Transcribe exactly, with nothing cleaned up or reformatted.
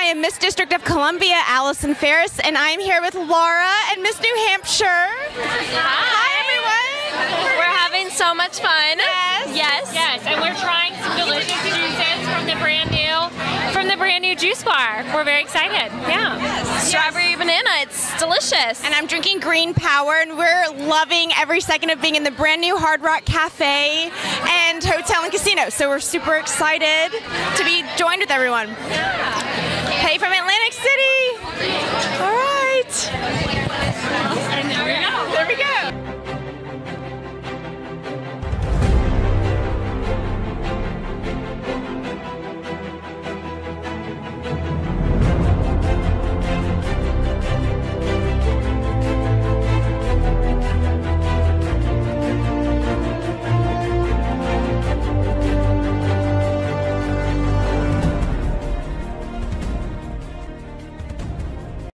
am Miss District of Columbia, Allison Ferris, and I'm here with Laura and Miss New Hampshire. Hi, Hi everyone. We're having so much fun. Yes. Yes. Yes, and we're trying some delicious juices from the brand new, from the brand new juice bar. We're very excited. Yeah. Yes. Strawberry banana, it's delicious. And I'm drinking Green Power, and we're loving every second of being in the brand new Hard Rock Cafe and Hotel and Casino. So we're super excited to be joined with everyone. Yeah.